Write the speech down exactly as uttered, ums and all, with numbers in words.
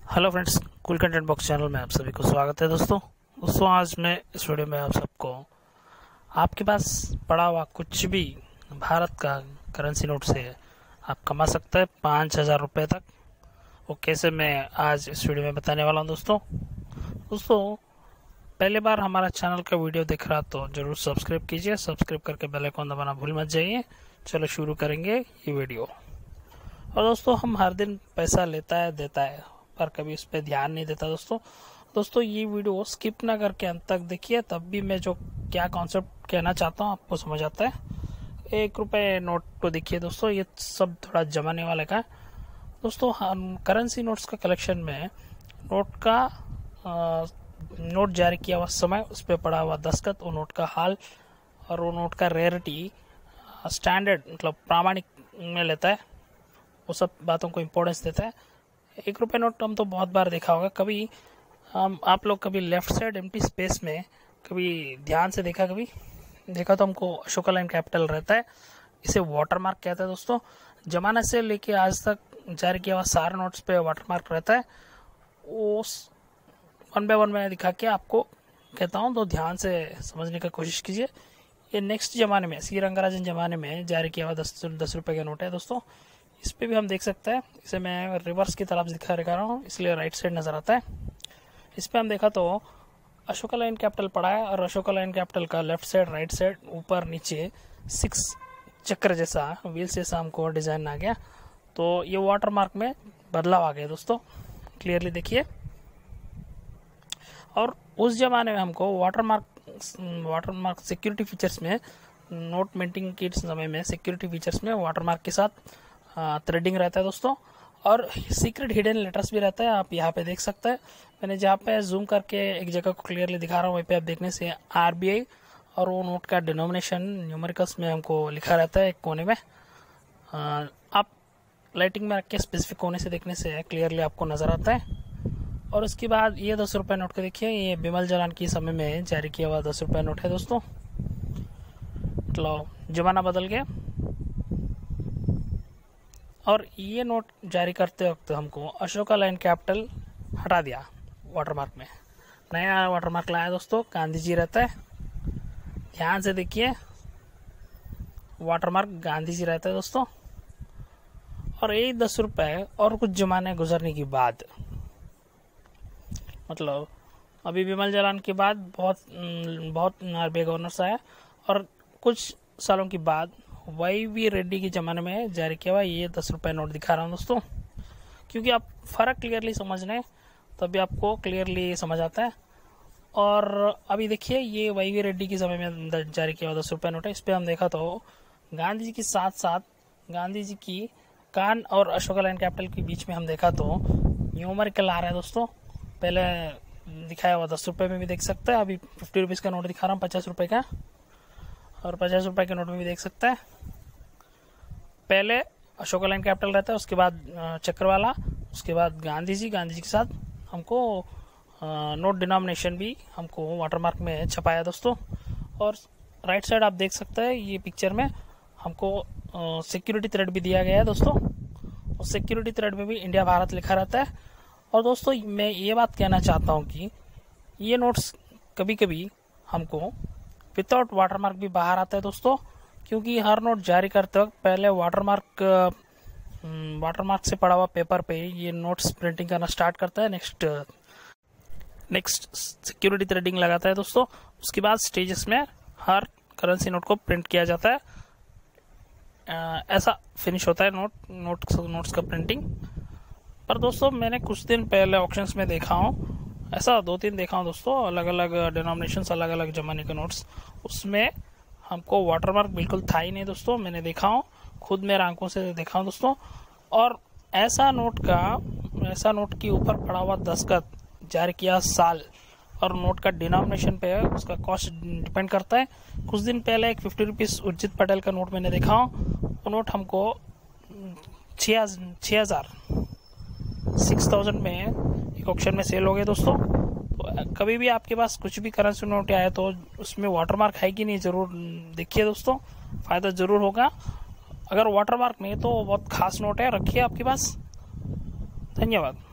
Hello friends, cool content box channel में आप सभी को स्वागत है। दोस्तों दोस्तों आज मैं इस वीडियो में आप सबको आपके पास पड़ा हुआ कुछ भी भारत का करेंसी नोट से आप कमा सकते हैं पाँच हज़ार रुपये तक। वो कैसे, मैं आज इस वीडियो में बताने वाला हूं। दोस्तों दोस्तों पहली बार हमारा चैनल का वीडियो देख रहा तो जरूर सब्सक्राइब कीजिए। सब्सक्राइब करके बेल आइकन दबाना भूल मत जाइए। चलो शुरू करेंगे ये वीडियो। और दोस्तों हम हर दिन पैसा लेता है देता है पर कभी उस पर ध्यान नहीं देता। दोस्तों दोस्तों ये वीडियो स्किप ना करके अंत तक देखिए, तब भी मैं जो क्या कॉन्सेप्ट कहना चाहता हूँ आपको समझ आता है। एक रुपए नोट को देखिए दोस्तों, ये सब थोड़ा जमाने वाले का है। दोस्तों हम करेंसी नोट्स का कलेक्शन में नोट का आ, नोट जारी किया हुआ समय, उस पर पड़ा हुआ दस्तखत, वो नोट का हाल और वो नोट का रेयरिटी स्टैंडर्ड मतलब प्रामाणिक में लेता है, वो सब बातों को इम्पोर्टेंस देता है। एक रुपये नोट हम तो बहुत बार देखा होगा। कभी हम आप लोग कभी लेफ्ट साइड एम्प्टी स्पेस में कभी ध्यान से देखा कभी देखा तो हमको अशोका लाइन कैपिटल रहता है। इसे वाटरमार्क कहता है। दोस्तों जमाने से लेके आज तक जारी किया हुआ सारे नोट्स पे वाटरमार्क रहता है। वो वन बाय वन में दिखा के आपको कहता हूँ, तो ध्यान से समझने की कोशिश कीजिए। ये नेक्स्ट जमाने में सी रंगराजन जमाने में जारी किया हुआ दस दस रुपये का नोट है। दोस्तों इस पे भी हम देख सकते हैं। इसे मैं रिवर्स की तरफ दिखा रहा हूँ, इसलिए राइट साइड नजर आता है। इस पे हम देखा तो अशोका लाइन कैपिटल पड़ा है और अशोका लाइन कैपिटल का लेफ्ट साइड राइट साइड ऊपर नीचे सिक्स चक्र जैसा व्हील्स जैसा हमको डिजाइन आ गया। तो ये वाटर मार्क में बदलाव आ गया दोस्तों, क्लियरली देखिए। और उस जमाने में हमको watermark watermark security features में, नोट मिंटिंग के समय में सिक्योरिटी फीचर्स में वाटर मार्क के साथ थ्रेडिंग रहता है दोस्तों, और सीक्रेट हिडन लेटर्स भी रहता है। आप यहाँ पे देख सकते हैं, मैंने जहाँ पे जूम करके एक जगह को क्लियरली दिखा रहा हूँ, वहीं पे आप देखने से आरबीआई और वो नोट का डिनोमिनेशन न्यूमेरिकल्स में हमको लिखा रहता है एक कोने में। आप लाइटिंग में रख के स्पेसिफिक कोने से देखने से क्लियरली आपको नजर आता है। और उसके बाद ये दस रुपये नोट को देखिए, ये बिमल जलान के समय में जारी किया हुआ दस रुपये नोट है दोस्तों। मतलब जमाना बदल गया और ये नोट जारी करते वक्त हमको अशोका लाइन कैपिटल हटा दिया वाटरमार्क में, नया वाटरमार्क लाया दोस्तों, गांधी जी रहता है। ध्यान से देखिए, वाटरमार्क गांधी जी रहता है दोस्तों। और ये दस रुपए और कुछ जमाने गुजरने के बाद, मतलब अभी विमल जलान के बाद बहुत बहुत आरबीआई गवर्नर्स आया और कुछ सालों के बाद वाई वी रेड्डी के जमाने में जारी किया हुआ ये दस रुपये नोट दिखा रहा हूँ दोस्तों, क्योंकि आप फर्क क्लियरली समझ लें तभी आपको क्लियरली समझ आता है। और अभी देखिए, ये वाई वी रेड्डी के समय में जारी किया हुआ दस रुपये नोट है। इस पर हम देखा तो गांधी जी के साथ साथ गांधी जी की कान और अशोका लाइन कैपिटल के बीच में हम देखा तो न्यूमेरिकल आ रहा है दोस्तों। पहले दिखाया हुआ दस रुपये में भी देख सकते हैं, अभी फिफ्टी रुपीज़ का नोट दिखा रहा हूँ पचास रुपये का, और पचास रुपए के नोट में भी देख सकता है। पहले अशोका लाइन कैपिटल रहता है, उसके बाद चक्र वाला, उसके बाद गांधी जी गांधी जी के साथ हमको नोट डिनोमिनेशन भी हमको वाटरमार्क में छपाया दोस्तों। और राइट साइड आप देख सकते हैं, ये पिक्चर में हमको सिक्योरिटी थ्रेड भी दिया गया है दोस्तों। और सिक्योरिटी थ्रेड में भी इंडिया भारत लिखा रहता है। और दोस्तों मैं ये बात कहना चाहता हूँ कि ये नोट्स कभी कभी हमको विदाउट वाटरमार्क भी बाहर आता है दोस्तों, क्योंकि हर नोट जारी करते वक्त पहले वाटरमार्क वाटरमार्क से पड़ा हुआ पेपर पे ये नोट्स प्रिंटिंग करना स्टार्ट करता है। नेक्स्ट नेक्स्ट सिक्योरिटी थ्रेडिंग लगाता है दोस्तों। उसके बाद स्टेजेस में हर करेंसी नोट को प्रिंट किया जाता है। आ, ऐसा फिनिश होता है नोट नोट नोट्स का प्रिंटिंग। पर दोस्तों मैंने कुछ दिन पहले ऑप्शंस में देखा हूँ, ऐसा दो तीन देखा हूँ दोस्तों, अलग अलग डिनोमिनेशंस, अलग अलग जमाने के नोट्स, उसमें हमको वाटरमार्क बिल्कुल था ही नहीं दोस्तों। मैंने देखा हूँ, खुद मेरे आंखों से देखा हूँ दोस्तों। और ऐसा नोट का ऐसा नोट के ऊपर पड़ा हुआ दस्तखत, जारी किया साल और नोट का डिनोमिनेशन पे है, उसका कॉस्ट डिपेंड करता है। कुछ दिन पहले एक फिफ्टी रुपीज उर्जित पटेल का नोट मैंने देखा हूँ, वो नोट हमको छः छः हजार सिक्स थाउजेंड में एक ऑक्शन में सेल हो गए दोस्तों। तो कभी भी आपके पास कुछ भी करेंसी नोट आए तो उसमें वाटरमार्क है कि नहीं जरूर देखिए दोस्तों, फायदा जरूर होगा। अगर वाटरमार्क नहीं तो बहुत खास नोट है, रखिए आपके पास। धन्यवाद।